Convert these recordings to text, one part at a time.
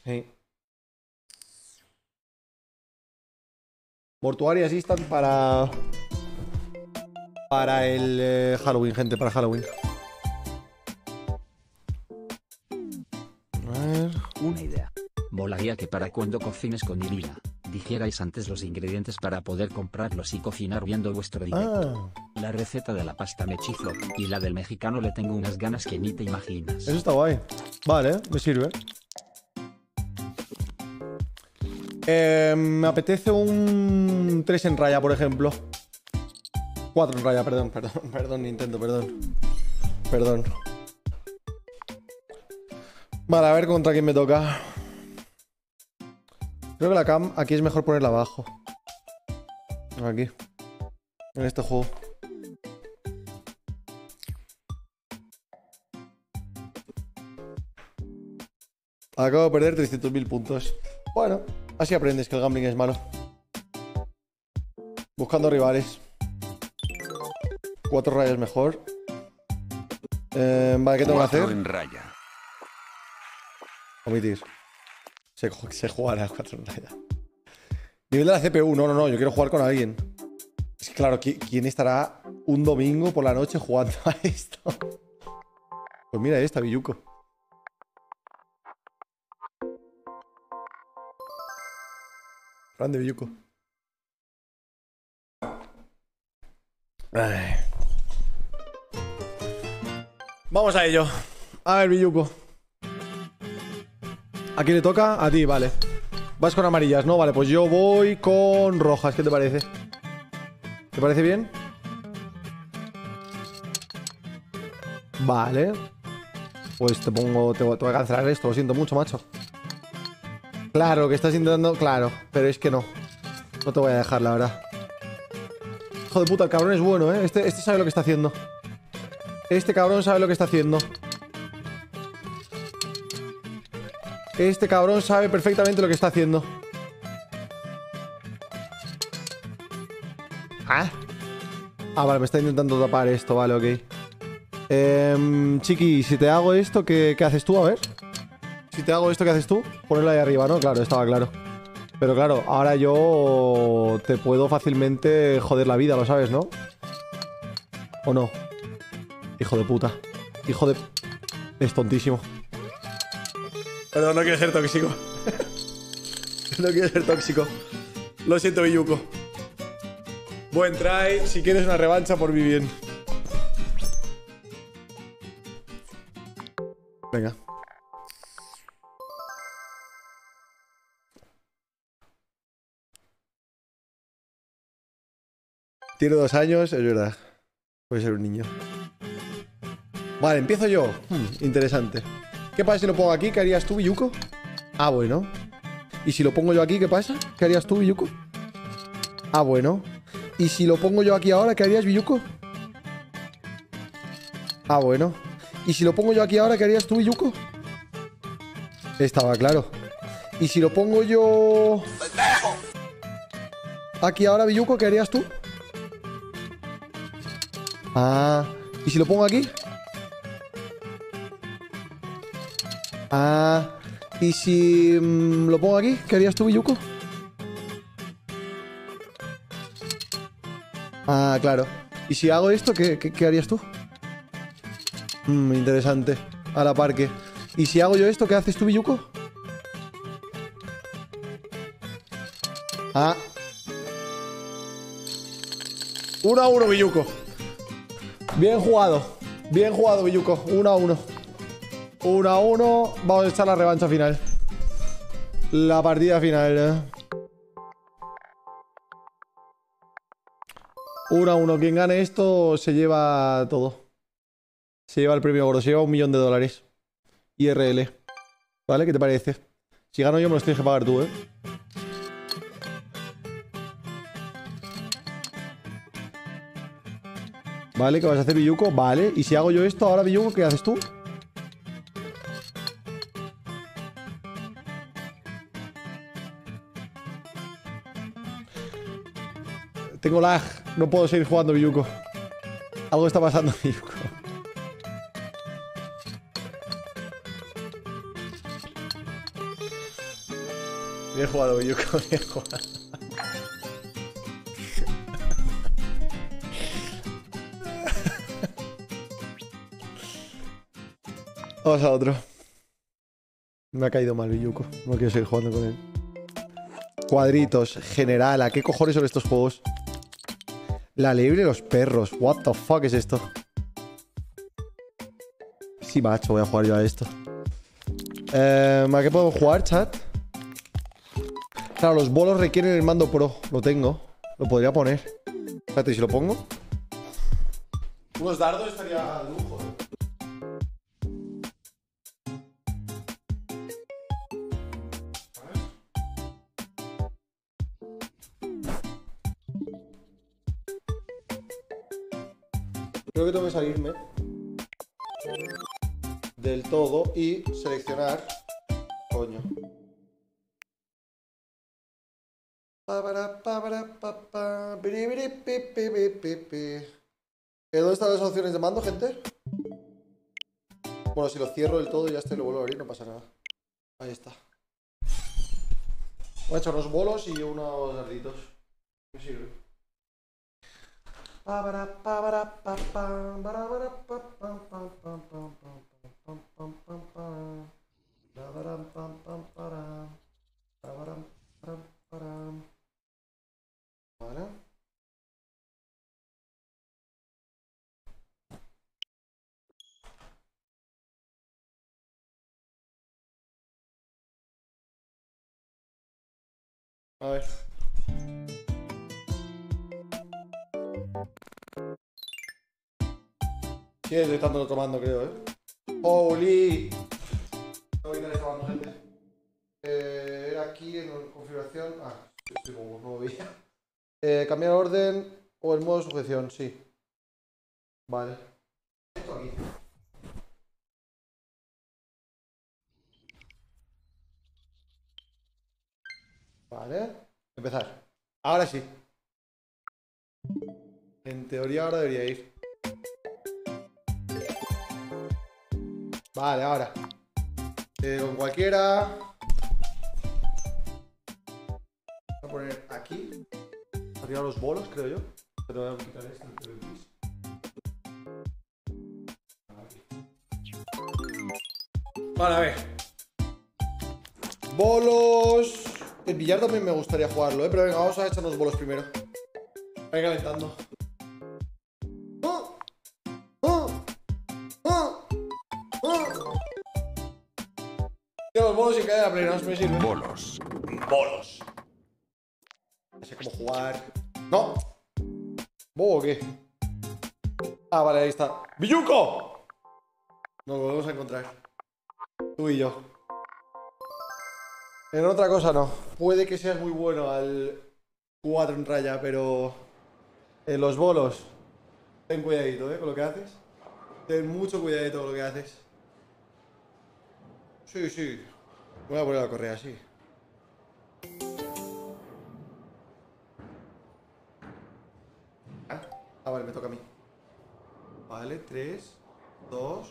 Sí. Mortuaria Assistant para el Halloween, gente, para Halloween. A ver. Una idea. Molaría que para cuando cocines con Irina, dijerais antes los ingredientes para poder comprarlos y cocinar viendo vuestro directo. La receta de la pasta me chifló, y la del mexicano le tengo unas ganas que ni te imaginas. Eso está guay. Vale, me sirve. Me apetece un 3 en raya, por ejemplo. 4 en raya, perdón, Nintendo, perdón. Vale, a ver contra quién me toca. Creo que la cam aquí es mejor ponerla abajo. Aquí. En este juego. Acabo de perder 300.000 puntos. Bueno, así aprendes que el gambling es malo. Buscando rivales. 4 rayas mejor. Vale, ¿qué tengo que hacer? 4 en raya. Omitir. Se jugará a 4 en raya. Nivel de la CPU. No, yo quiero jugar con alguien. Es que claro, ¿quién estará un domingo por la noche jugando a esto? Pues mira esta, Villuco. Grande Villuco. Ay. Vamos a ello. A ver, Villuco. ¿A quién le toca? A ti, vale. Vas con amarillas, ¿no? Vale, pues yo voy con rojas. ¿Qué te parece? ¿Te parece bien? Vale. Pues te pongo... Te voy a cancelar esto. Lo siento mucho, macho. Claro, que estás intentando... Claro, pero es que no. No te voy a dejar, la verdad. Hijo de puta, el cabrón es bueno, ¿eh? Este sabe lo que está haciendo. Este cabrón sabe lo que está haciendo. Este cabrón sabe perfectamente lo que está haciendo. Ah, vale, me está intentando tapar esto. Vale, ok. Chiqui, si te hago esto, ¿qué haces tú? A ver. Si te hago esto, ¿qué haces tú? Ponerlo ahí arriba, ¿no? Claro, estaba claro. Pero claro, ahora yo te puedo fácilmente joder la vida, lo sabes, ¿no? ¿O no? Hijo de puta. Hijo de... Es tontísimo. Perdón, no quiero ser tóxico. No quiero ser tóxico. Lo siento, Villuco. Buen try. Si quieres una revancha, por mi bien. Venga. Tiene 2 años, es verdad. Puede ser un niño. Vale, empiezo yo. Interesante. ¿Qué pasa si lo pongo aquí? ¿Qué harías tú, Villuco? Ah, bueno. ¿Y si lo pongo yo aquí, qué pasa? ¿Qué harías tú, Villuco? Ah, bueno. ¿Y si lo pongo yo aquí ahora, qué harías, Villuco? Ah, bueno. ¿Y si lo pongo yo aquí ahora, qué harías tú, Villuco? Estaba claro. ¿Y si lo pongo yo... aquí ahora, Villuco, qué harías tú? Ah. ¿Y si lo pongo aquí? Ah. ¿Y si lo pongo aquí? ¿Qué harías tú, Villuco? Ah, claro. ¿Y si hago esto, qué harías tú? Interesante. A la par que... ¿Y si hago yo esto, qué haces tú, Villuco? Ah. 1-1, Villuco. Bien jugado. Bien jugado, Villuco. 1-1. 1-1. Vamos a echar la revancha final. La partida final. 1-1. Quien gane esto se lleva todo. Se lleva el premio gordo. Se lleva $1 millón. IRL. ¿Vale? ¿Qué te parece? Si gano yo me los tienes que pagar tú, ¿eh? Vale, ¿qué vas a hacer, Villuco? Vale. ¿Y si hago yo esto ahora, Villuco, qué haces tú? Tengo lag. No puedo seguir jugando, Villuco. Algo está pasando, Villuco. Bien jugado, Yuko, bien jugado. Vamos a otro. Me ha caído mal Yuko. No quiero seguir jugando con él. Cuadritos, general. ¿A qué cojones son estos juegos? La liebre y los perros. What the fuck es esto? Sí, macho, voy a jugar yo a esto. ¿A qué puedo jugar, chat? Claro, los bolos requieren el mando pro. Lo tengo. Lo podría poner. Espérate, ¿y si lo pongo? Unos dardos estaría de lujo, Creo que tengo que salirme del todo y seleccionar. Coño. ¿Dónde están las opciones de mando, gente? Bueno, si lo cierro del todo y ya lo vuelvo a abrir, no pasa nada. Ahí está. Voy a echar unos bolos y unos darditos. Me sirve. Vale. A ver. Sigue detectando otro mando, creo, ¡Holy! No voy a quitar este mando, gente. Era aquí en configuración. Ah, estoy como no lo veía. Cambiar orden o el modo de sujeción, sí. Vale. Esto aquí. Vale. Empezar. Ahora sí. En teoría ahora debería ir. Vale, ahora. Con cualquiera. Voy a poner aquí. Arriba los bolos, creo yo. Pero voy a quitar esto. Vale, a ver. Bolos. El billar también me gustaría jugarlo, pero venga, vamos a echar los bolos primero. Voy calentando. Los bolos y caer a plena, no me sirve. Bolos. Bolos. No sé cómo jugar. ¡No! ¿Bobo o qué? Ah, vale, ahí está. ¡Villuco! Nos volvemos a encontrar. Tú y yo. En otra cosa no. Puede que seas muy bueno al 4 en raya, pero en los bolos, ten cuidadito, con lo que haces. Ten mucho cuidadito con lo que haces. Sí, sí. Voy a poner la correa así. Ah, vale, me toca a mí. Vale, 3, 2.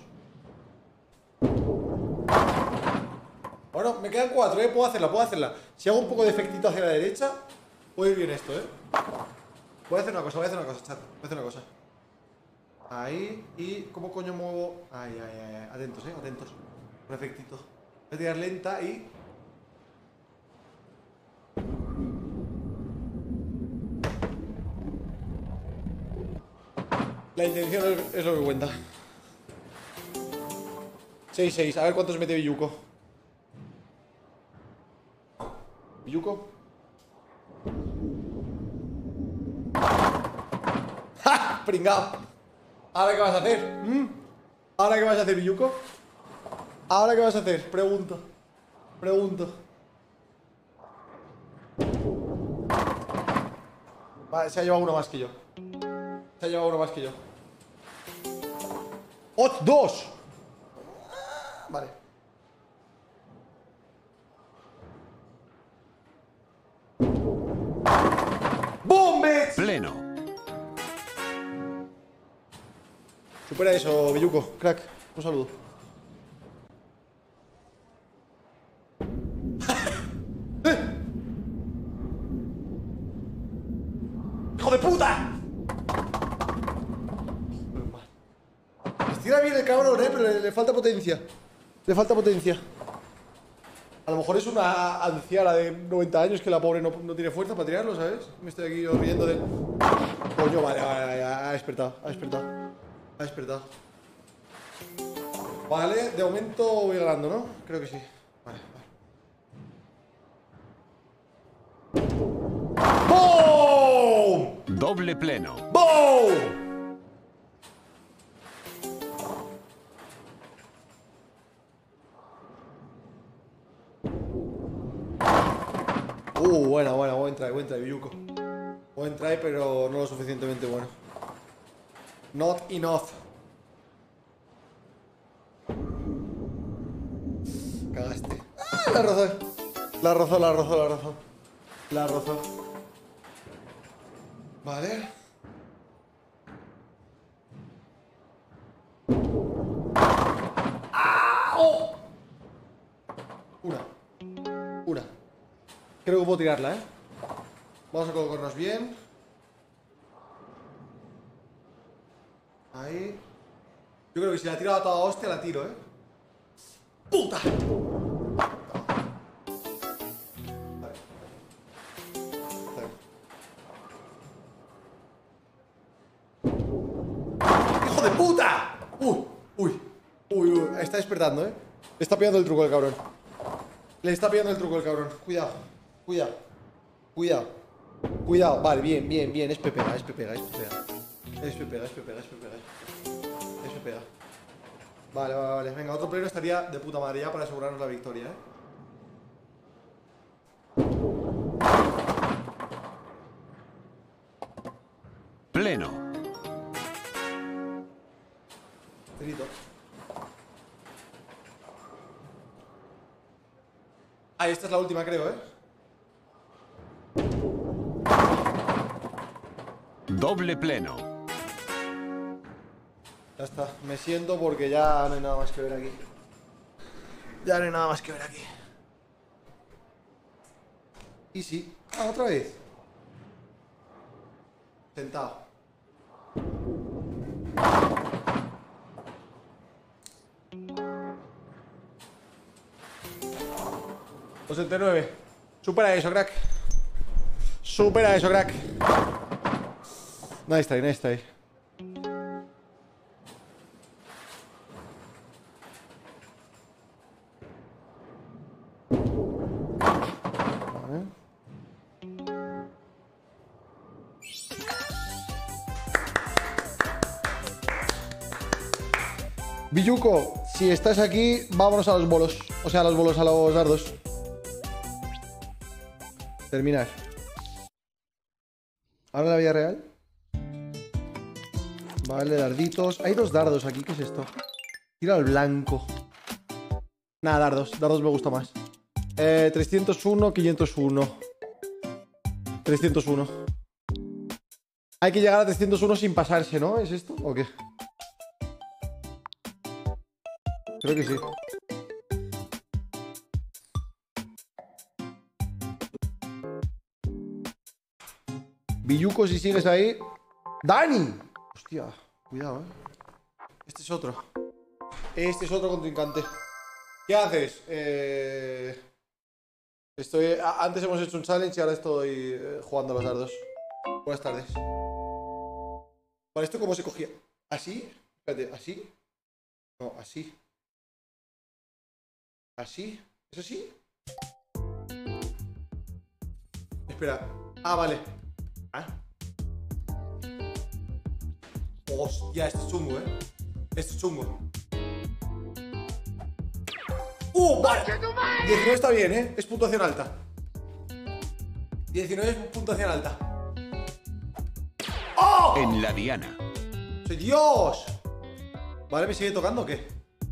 Bueno, me quedan 4, puedo hacerla, puedo hacerla. Si hago un poco de efectito hacia la derecha, puede ir bien esto, Voy a hacer una cosa, chat. Voy a hacer una cosa. Ahí, y ¿cómo coño muevo? Ay. Atentos, atentos. Un efectito. Voy a tirar lenta y... La intención es lo que cuenta. 6-6, a ver cuántos mete Villuco. ¿Villuco? ¡Ja! ¡Pringao! ¿Ahora qué vas a hacer? ¿Ahora qué vas a hacer, Villuco? ¿Ahora qué vas a hacer? Pregunto. Vale, se ha llevado uno más que yo. ¡Oh, 2! Vale. ¡Bombes! Pleno. Supera eso, Villuco. Crack. Un saludo. hijo de puta! Estira bien el cabrón, pero le falta potencia. Le falta potencia. A lo mejor es una anciana de 90 años que la pobre no tiene fuerza para tirarlo, ¿sabes? Me estoy aquí riendo de... Coño, vale, ha despertado, ha despertado. Ha despertado. Vale, de momento voy ganando, ¿no? Creo que sí. Vale, vale. ¡Boom! Doble pleno. ¡Boom! Buena, buen try, Billuco. Buen try, pero no lo suficientemente bueno. Not enough. Cagaste. ¡Ah! La rozó. La rozó. Vale. ¡Ah! ¡Oh! Una. Creo que puedo tirarla, ¿eh? Vamos a colocarnos bien. Ahí. Yo creo que si la tiro a toda hostia, la tiro, ¿eh? ¡Puta! Vale. ¡Hijo de puta! Uy. Está despertando, ¿eh? Le está pillando el truco el cabrón. Cuidado. Vale, bien. Es pepega. Vale. Venga, otro pleno estaría de puta madre ya para asegurarnos la victoria, ¿eh? Pleno. Trito. Ah, esta es la última, creo, ¿eh? Doble pleno. Ya está, me siento porque ya no hay nada más que ver aquí. Y sí. Ah, otra vez. Sentado. $69. Supera eso, crack. Nice try. Vale. Billuco, si estás aquí, vámonos a los bolos. O sea, a los dardos. Terminar. Ahora la vida real. Vale, darditos. Hay dos dardos aquí, ¿qué es esto? Tira al blanco. Nada, dardos me gusta más. 301, 501. 301. Hay que llegar a 301 sin pasarse, ¿no? ¿Es esto o qué? Creo que sí. Billuco, si sigues ahí. ¡Dani! Hostia, cuidado, Este es otro contrincante. ¿Qué haces? Antes hemos hecho un challenge y ahora estoy jugando a los dardos. Buenas tardes. Vale, ¿esto cómo se cogía? ¿Así? Espérate, ¿así? No, así. ¿Así? ¿Eso sí? Espera. Ah, vale. Hostia, este es chungo, Vale. 19 está bien, es puntuación alta. 19 es puntuación alta. ¡Oh! En la diana. ¡Dios! Vale, ¿me sigue tocando o qué?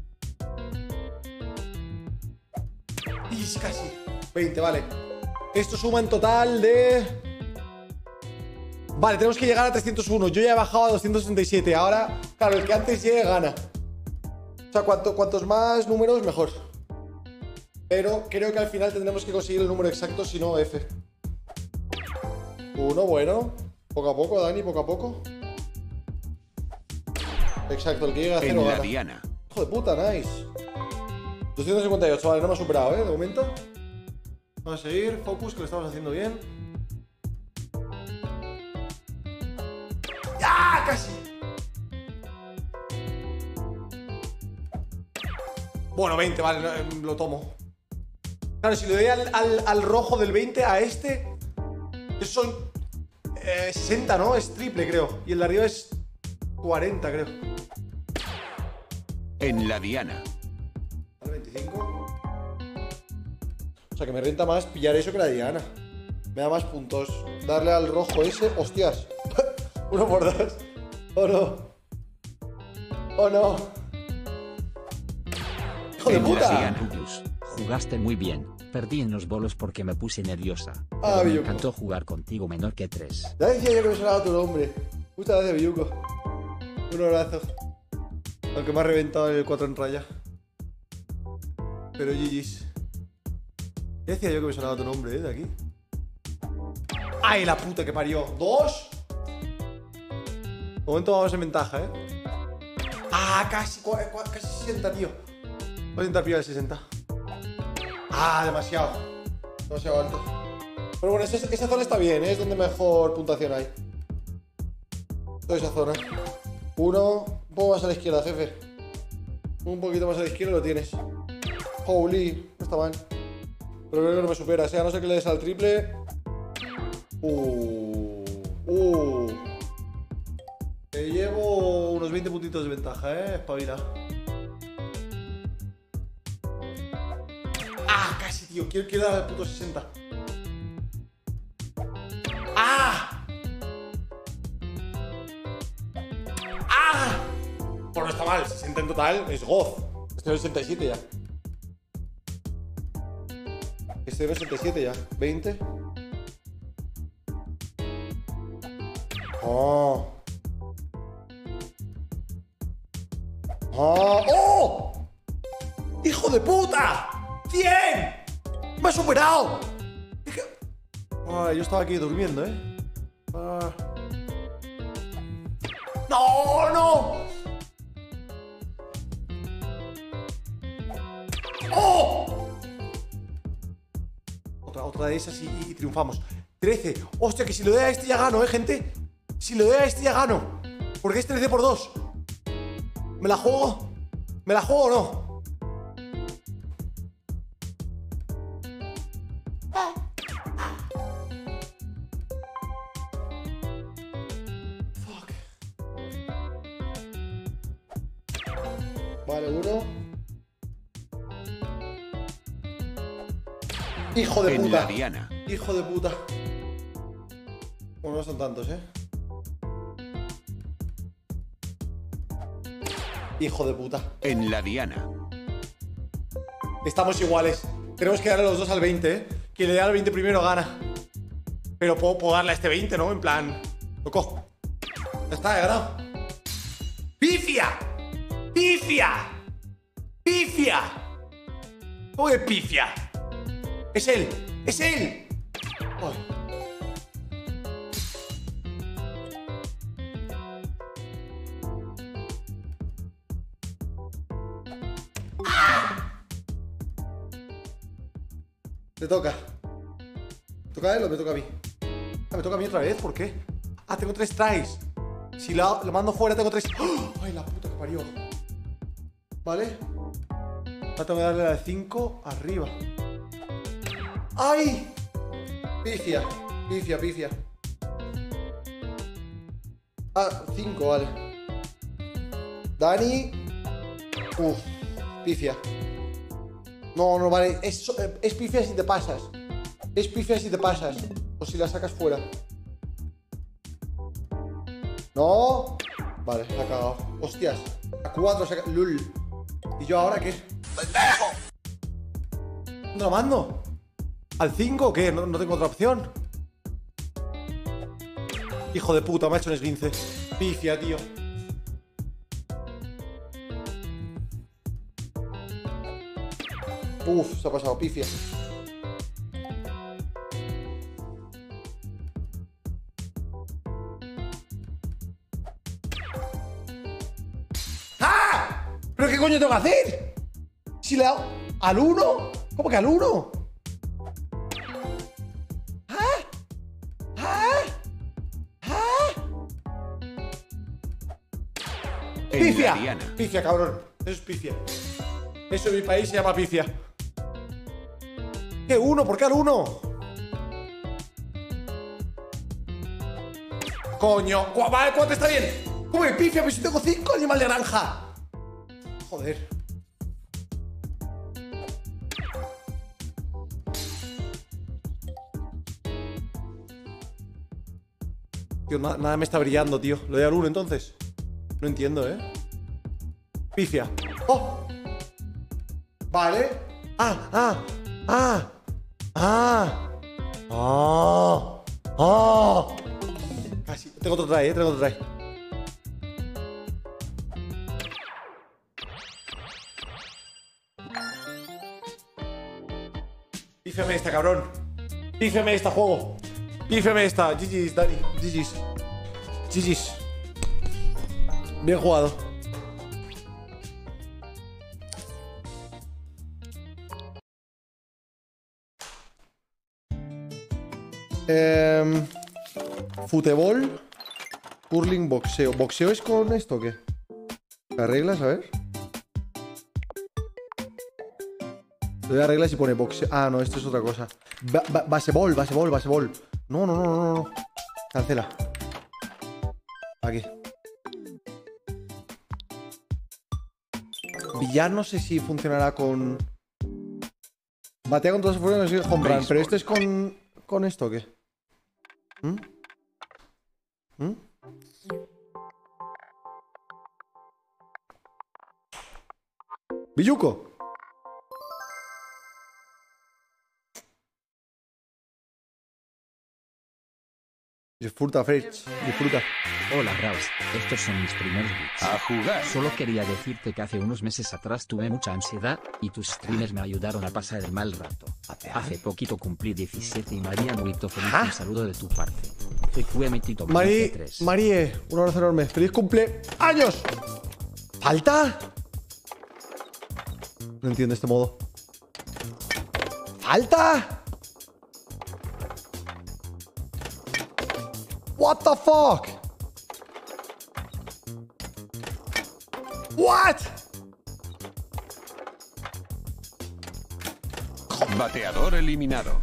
Y casi 20, vale. Esto suma en total de... Vale, tenemos que llegar a 301. Yo ya he bajado a 267. Ahora, claro, el que antes llegue gana. O sea, cuantos más números, mejor. Pero creo que al final tendremos que conseguir el número exacto, si no F. 1, bueno. Poco a poco, Dani, poco a poco. Exacto, el que llega a 0 En la gana. diana. Hijo de puta, nice. 258, vale, no me ha superado, de momento. Vamos a seguir, focus, que lo estamos haciendo bien. ¡Ya! ¡Casi! Bueno, 20, vale, lo tomo. Claro, si le doy al rojo del 20 a este, esos son 60, ¿no? Es triple, creo. Y el de arriba es 40, creo. En la diana. Al 25. O sea que me renta más pillar eso que la diana. Me da más puntos. Darle al rojo ese. ¡Hostias! 1 por 2. ¡Oh no! ¡Oh no! ¡Hijo de En la puta! diana. Rubius, jugaste muy bien. Perdí en los bolos porque me puse nerviosa. Ah, Pero me Biyuko. encantó jugar contigo menor que 3. Ya decía yo que me sonaba tu nombre. Muchas gracias, Biyuko. Un abrazo. Aunque me ha reventado el 4 en raya. Pero GG's. Ya decía yo que me sonaba tu nombre, de aquí. ¡Ay, la puta que parió! ¿2? De momento vamos en ventaja, ¡Ah, casi! Casi 60, tío. Voy a intentar pillar el 60. ¡Ah, demasiado! Demasiado alto. Pero bueno, esa zona está bien, es donde mejor puntuación hay. Toda esa zona. 1, un poco más a la izquierda, jefe. Un poquito más a la izquierda lo tienes. Holy, no está mal. Pero creo que no me superas, a no ser que le des al triple. Te llevo unos 20 puntitos de ventaja, espabila. ¡Ah, casi, tío! Quiero dar al puto 60. ¡Ah! ¡Ah! Bueno, no está mal, 60 en total es goz. Estoy en el 67 ya. Estoy en el 67 ya. 20. ¡Oh! ¡Oh! ¡Oh! ¡Hijo de puta! ¡100! ¡Me ha superado! Ay, yo estaba aquí durmiendo, ¡No, no! ¡Oh! Otra de esas y triunfamos. 13. ¡Hostia, que si le doy a este ya gano, gente! Si le doy a este ya gano. Porque es 13 por 2. ¿Me la juego? ¿Me la juego o no? Fuck. Vale, 1. Hijo de En puta. la diana. Hijo de puta. Bueno, no son tantos, Hijo de puta. En la diana. Estamos iguales. Tenemos que darle los dos al 20, Quien le dé al 20 primero gana. Pero puedo darle a este 20, ¿no? En plan... Lo cojo. Ya está, he ganado. ¡Pifia! ¡Pifia! ¡Pifia! ¿Cómo que pifia? ¡Es él! ¡Es él! Ay. Te toca. ¿Me toca a él o me toca a mí? Ah, me toca a mí otra vez, ¿por qué? Ah, tengo 3 tries. Si lo mando fuera, tengo 3. ¡Oh! ¡Ay, la puta que parió! ¿Vale? Ahora tengo que darle al 5 arriba. ¡Ay! Pifia, pifia, pifia. Ah, 5, vale. Dani. Uf, pifia. No, no, vale. Es pifia si te pasas. Es pifia si te pasas. O si la sacas fuera. No. Vale, la ha cagado. Hostias. A 4 saca. Lul. ¿Y yo ahora qué? ¡Pendejo! ¿Dónde la mando? ¿Al 5 o qué? No tengo otra opción. Hijo de puta, me ha hecho un esguince. Pifia, tío. Uf, se ha pasado, pifia. coño tengo que hacer? Si le he dado al 1. ¿Cómo que al 1? ¡Pifia! Pifia, cabrón. Eso es pifia. Eso en mi país se llama pifia. ¿Qué 1? ¿Por qué al 1? Coño. Vale, 4 está bien. ¿Cómo que pifia? Pues si tengo 5, animal de granja. Joder. Tío, nada me está brillando, tío. ¿Lo doy al 1 entonces? No entiendo, ¿eh? Pifia. ¡Oh! Vale. Casi. Tengo otro try, tengo otro try. Pífeme esta, cabrón. Pífeme esta, juego. Pífeme esta. GG's, Dani. GG's. GG's. Bien jugado. Futebol. Curling, boxeo. ¿Boxeo es con esto o qué? ¿Las reglas? A ver. Le doy a reglas y pone boxeo. Ah, no, esto es otra cosa. Baseball. No. Cancela. Aquí. Billar no sé si funcionará con... Batea con todas las fuerzas y home run. Pero esto es con esto o qué? Billuco. Disfruta, Fritz. Disfruta. Hola Raus, estos son mis primeros bits. A jugar. Solo quería decirte que hace unos meses atrás tuve mucha ansiedad, y tus streamers me ayudaron a pasar el mal rato. Hace poquito cumplí 17 y María muy feliz. Un saludo de tu parte. Recuemetito Marie, un abrazo enorme. ¡Feliz cumpleaños! ¿Falta? No entiendo este modo. ¿Falta? What the fuck? What? Bateador eliminado.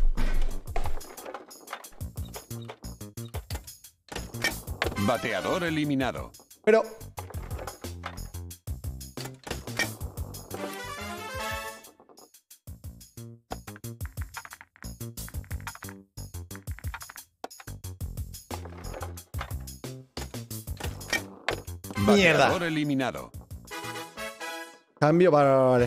Bateador eliminado. Pero... Mierda. Bateador eliminado. Cambio, vale.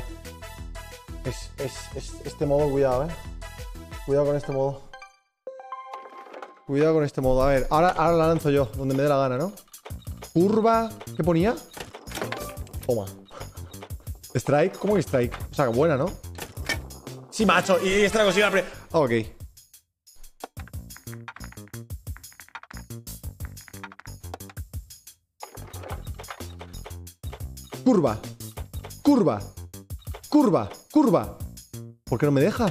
Este modo, cuidado, Cuidado con este modo. Cuidado con este modo. A ver, ahora la lanzo yo, donde me dé la gana, ¿no? Curva. ¿Qué ponía? Toma. Strike. ¿Cómo que strike? O sea, buena, ¿no? Sí, macho. Y esta la consigo siempre. Ok. Curva. Curva. Curva. Curva. ¿Por qué no me deja?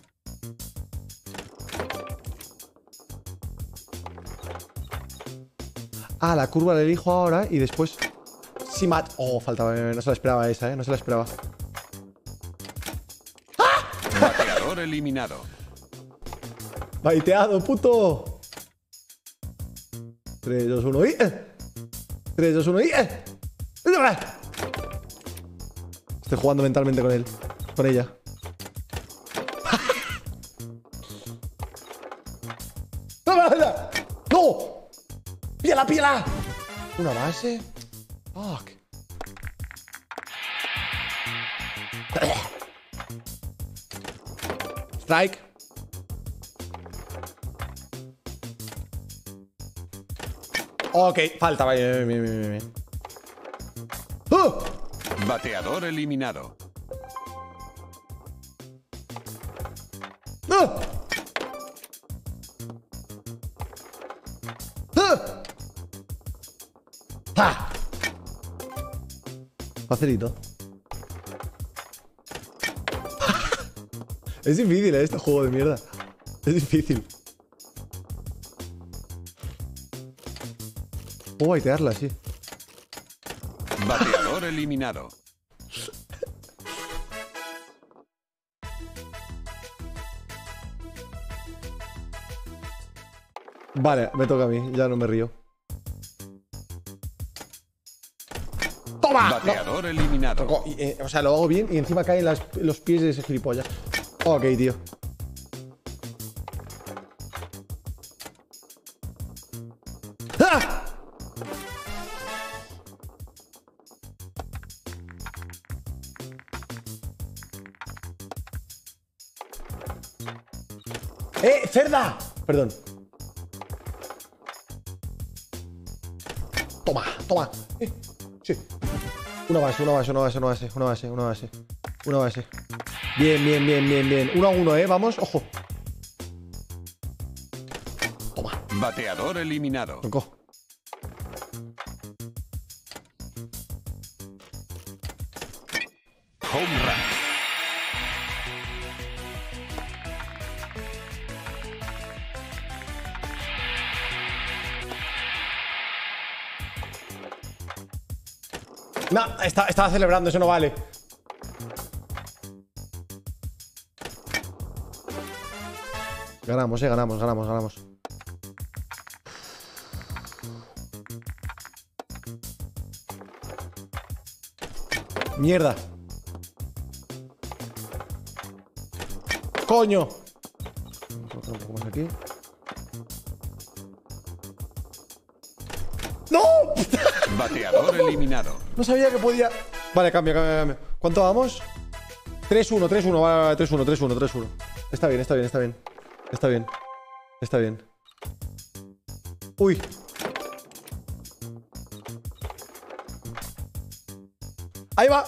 Ah, la curva la elijo ahora y después... Sí, mat... Oh, faltaba... No se la esperaba esa, No se la esperaba. Bateador eliminado. Baiteado, puto. 3, 2, 1 y... 3, 2, 1 y... Estoy jugando mentalmente con él. Con ella. ¡No! ¡Píala, píala! ¿Una base? Fuck. Strike. Ok, falta. Bien. Bateador eliminado. Facilito. Es difícil, este juego de mierda. Es difícil. Oh, baitearla, sí. Bateador eliminado. Vale, me toca a mí. Ya no me río. ¡Toma! Bateador eliminado. O sea, lo hago bien y encima caen los pies de ese gilipollas. Ok, tío. ¡Ah! ¡Cerda! Perdón. Toma, toma. Sí. Una base. Bien. 1-1, vamos, ojo. Toma. Bateador eliminado. Tocó. Home run. No, estaba celebrando, eso no vale. Ganamos, ganamos. Mierda. Coño. Vamos a colocar un poco más aquí. ¡No! Bateador eliminado. No sabía que podía. Vale, cambio. ¿Cuánto vamos? 3-1, vale, 3-1. Está bien. Uy. Ahí va.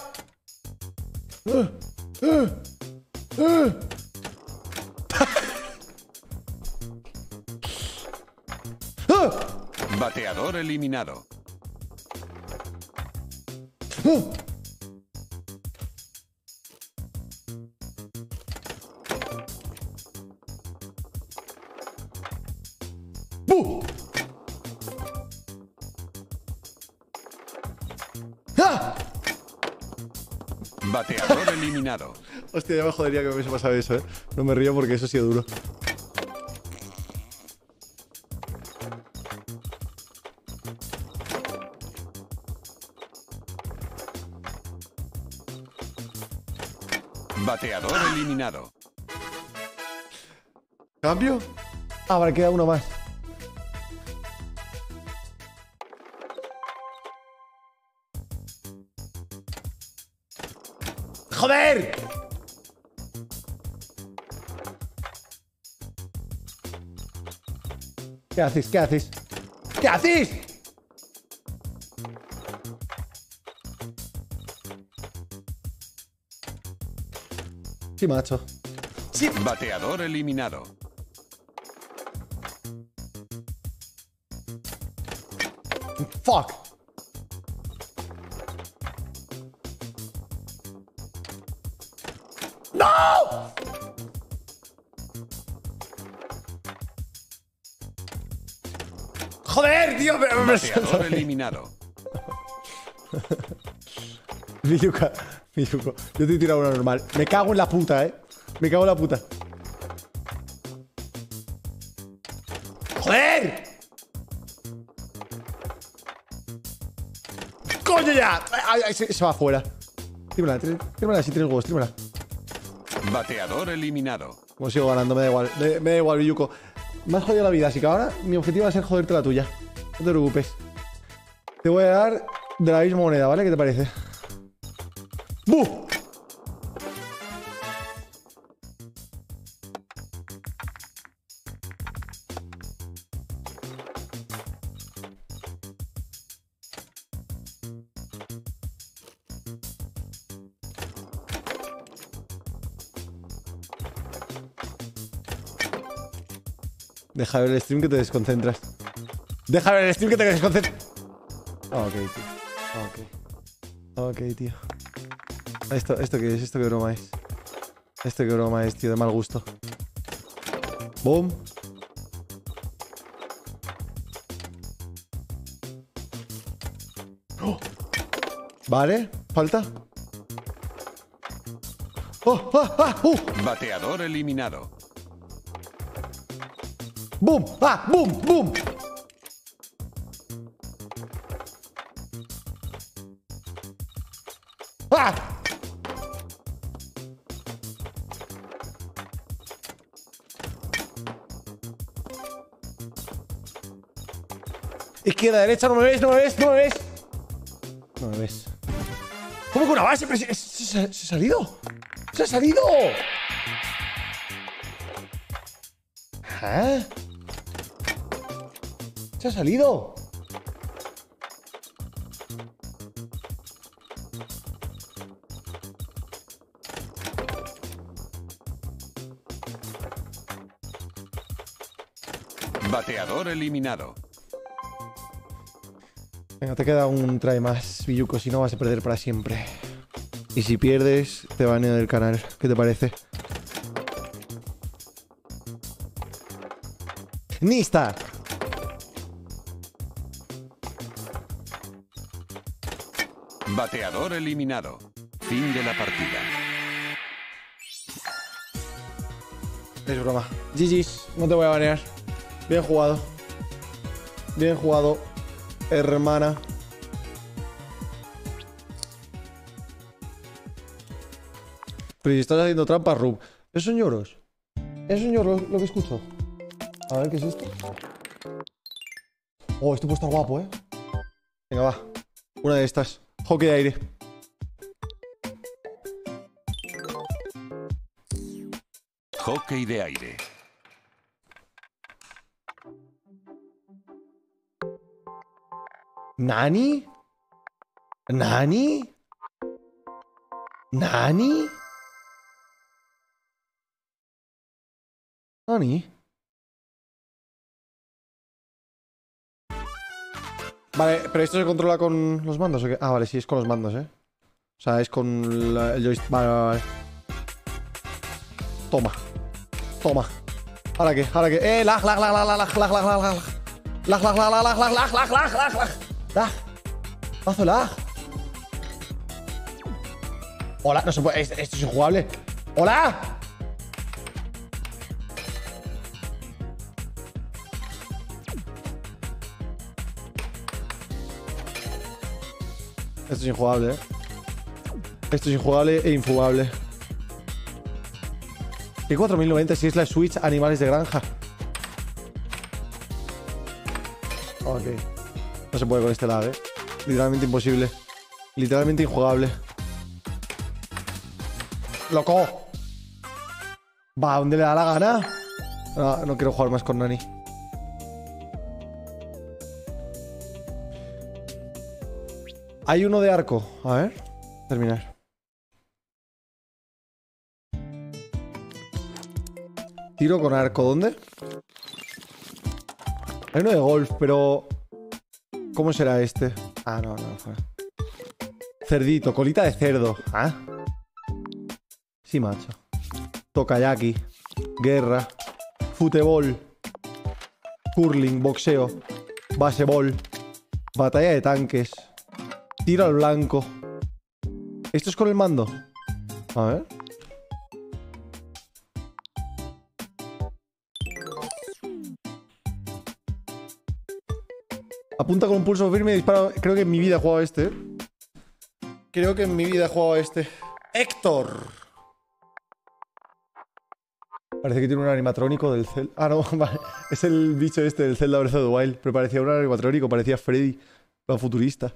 Bateador eliminado. Bateador eliminado. Hostia, ya me jodería que me hubiese pasado eso, No me río porque eso ha sido duro. Bateador eliminado. ¿Cambio? Ah, vale, queda uno más. ¡Joder! ¿Qué haces? Sí, macho. Sí. Bateador eliminado. Fuck. ¡No! ¡Joder, tío! Bateador eliminado. Miyuka. Yo te he tirado una normal. Me cago en la puta, Me cago en la puta. ¡Joder! ¡Coño ya! Ay, se va afuera. Tírmela así, 3 huevos, tírmela. Bateador eliminado. Como sigo ganando, me da igual. Me da igual, Miyuko. Me has jodido la vida, así que ahora mi objetivo va a ser joderte la tuya. No te preocupes. Te voy a dar de la misma moneda, ¿vale? ¿Qué te parece? ¡Buh! Deja ver el stream que te desconcentras. Deja ver el stream que te desconcentras. Ok, tío. Ok, tío. ¿Esto qué es? ¿Esto qué broma es? Este qué broma es, tío, de mal gusto. Boom. ¡Oh! Vale, falta. ¡Oh! ¡Ah! ¡Ah! Bateador eliminado. ¡Boom! ¡Ah! ¡Boom! ¡Boom! ¡Ah! Izquierda, derecha, no me ves, no me ves, no me ves. No me ves. ¿Cómo que una base? Pero se ha salido. ¡Se ha salido! ¿Eh? ¡Se ha salido! Bateador eliminado. Venga, te queda un try más, Villuco, si no vas a perder para siempre. Y si pierdes, te baneo del canal. ¿Qué te parece? ¡Nista! Bateador eliminado. Fin de la partida. Es broma. GG's, no te voy a banear. Bien jugado. Bien jugado, hermana. Pero si estás haciendo trampas, Rub. ¿Esos son lloros? ¿Esos son lloros lo que escucho? A ver, ¿qué es esto? Oh, esto puede estar guapo, ¿eh? Venga, va. Una de estas. Hockey de aire. Hockey de aire. ¿Nani? ¿Nani? ¿Nani? ¿Nani? Vale, pero esto se controla con los mandos, ¿o qué? Ah, vale, sí, es con los mandos, ¿eh? O sea, es con el joystick. Vale, vale, vale. Toma. Toma. ¿Ahora qué? ¿Ahora qué? Lag, lag, lag, lag, lag, lag, lag, lag, lag, lag. Lag, lag, lag, lag, lag, lag, lag, lag, lag, lag, lag. Lag. Mazo lag. Hola, no se puede. Esto es injugable. ¡Hola! Esto es injugable, ¿eh? Esto es injugable e infugable. ¿Qué 4090 si es la Switch Animales de Granja? Ok. No se puede con este lag, ¿eh? Literalmente imposible. Literalmente injugable. ¡Loco! Va, ¿dónde le da la gana? No, no quiero jugar más con Nani. Hay uno de arco. A ver. Terminar. Tiro con arco. ¿Dónde? Hay uno de golf, pero... ¿Cómo será este? Ah, no, no. Cerdito. Colita de cerdo. ¿Ah? Sí, macho. Tokayaki. Guerra. Futebol. Curling. Boxeo. Baseball. Batalla de tanques. Tiro al blanco. ¿Esto es con el mando? A ver. Apunta con un pulso firme y dispara. Creo que en mi vida he jugado a este. Creo que en mi vida he jugado a este. ¡Héctor! Parece que tiene un animatrónico del Zelda. Ah, no, vale. Es el bicho este del Zelda Breath of the Wild. Pero parecía un animatrónico, parecía Freddy. Lo futurista.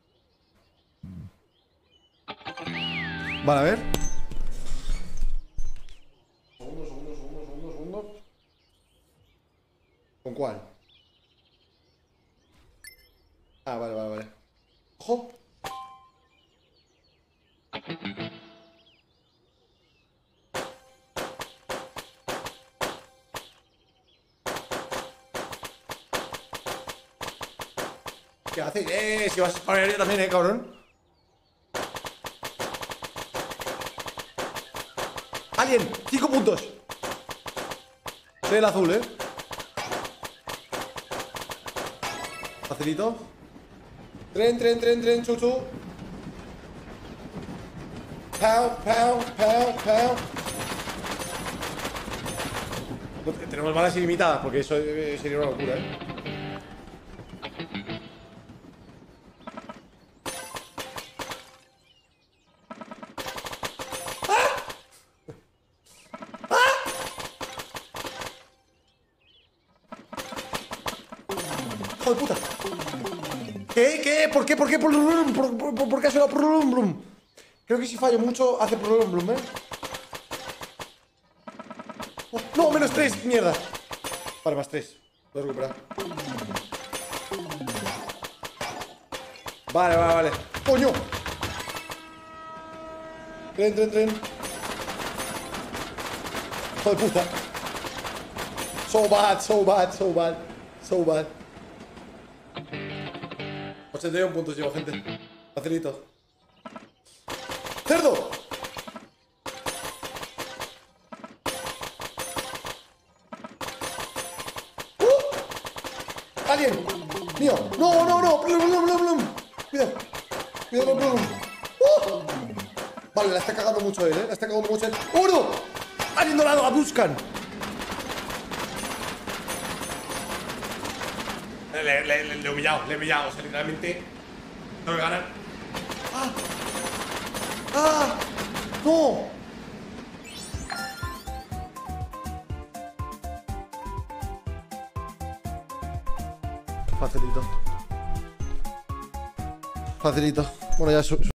Vale, a ver. Segundo. ¿Con cuál? Ah, vale. ¡Ojo! ¿Qué haces? Si vas a spamear yo también, cabrón. ¡Ay! Alien, 5 puntos. Soy el azul, Facilito. Tren, chuchu. Pow. Tenemos balas ilimitadas, porque eso sería una locura, ¡Hijo de puta! ¿Qué? ¿Por qué? ¿Por qué ha sonado blum? Creo que si fallo mucho hace blum, Oh, no, menos 3, mierda. Vale, más 3. Lo he recuperado. Vale. ¡Coño! Tren. Hijo de puta. So bad. 81 puntos llevo, gente. Facilito. ¡Cerdo! ¡Alien! ¡Mío! ¡No! ¡Blum! Cuidado, Blum. Vale, la está cagando mucho él, ¡Oh, no! ¡Alien dorado! ¡A buscan! Le he humillado. O sea, literalmente tengo que ganar. ¡No! Facilito. Bueno, ya